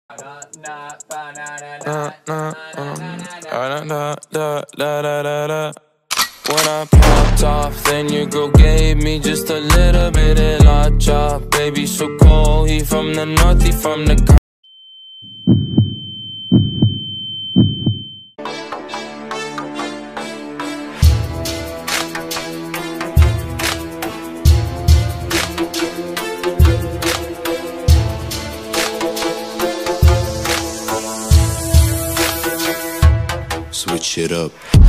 When I popped off, then your girl gave me just a little bit of la chop. Baby, so cold, he from the north, he from the switch it up.